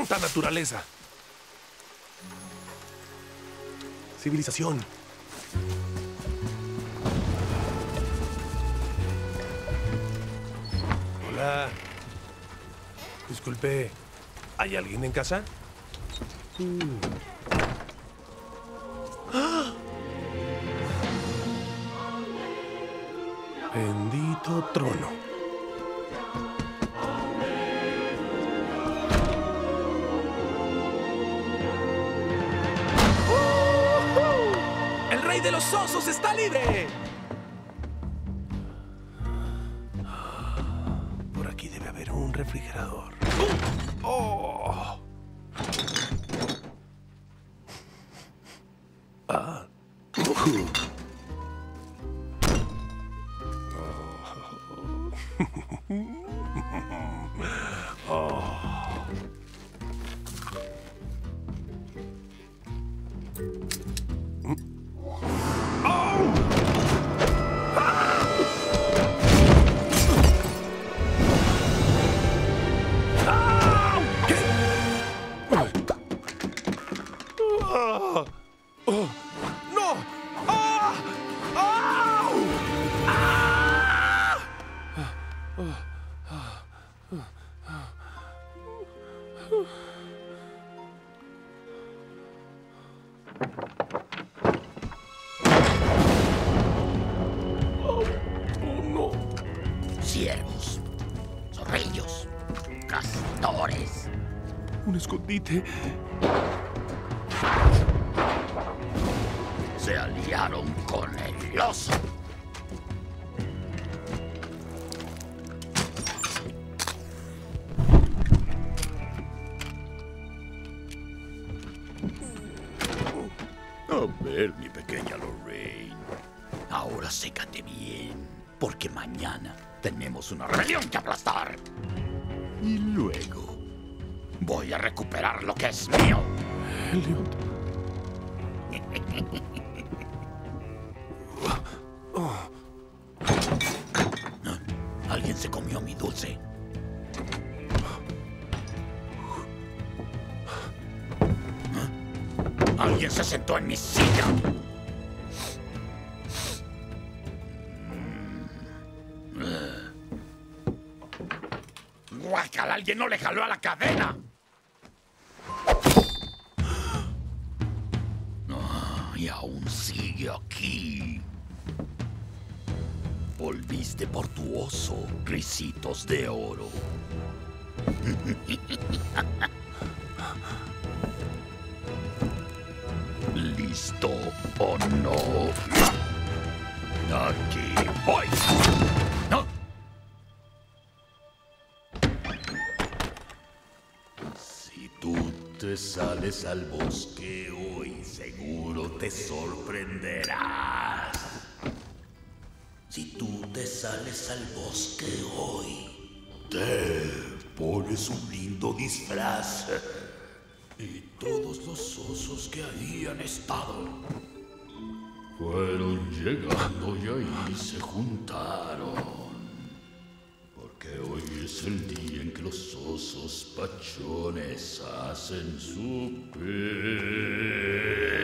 ¡Puta naturaleza! Civilización. Hola. Disculpe, ¿hay alguien en casa? ¡Ah! Bendito trono. ¡El rey de los osos está libre! Por aquí debe haber un refrigerador. ¡Oh! Ah. ¡No! ¡Ah! ¡Au! ¡Ah! ¡Oh, no! Ciervos, zorrillos, castores. Un escondite. Se aliaron con el oso. A ver, mi pequeña Lorraine. Ahora sécate bien, porque mañana tenemos una rebelión que aplastar. Y luego voy a recuperar lo que es mío. Elliot. Alguien se comió mi dulce. Alguien se sentó en mi silla. Guácala, alguien no le jaló a la cadena. Y aún sigue aquí. Volviste por tu oso, ricitos de oro. ¿Listo o no? Aquí voy. ¿No? Si tú te sales al bosque hoy, seguro te sorprenderás. Si tú te sales al bosque hoy, te pones un lindo disfraz. Y todos los osos que habían estado fueron llegando y ahí se juntaron. Porque hoy es el día en que los osos pachones hacen su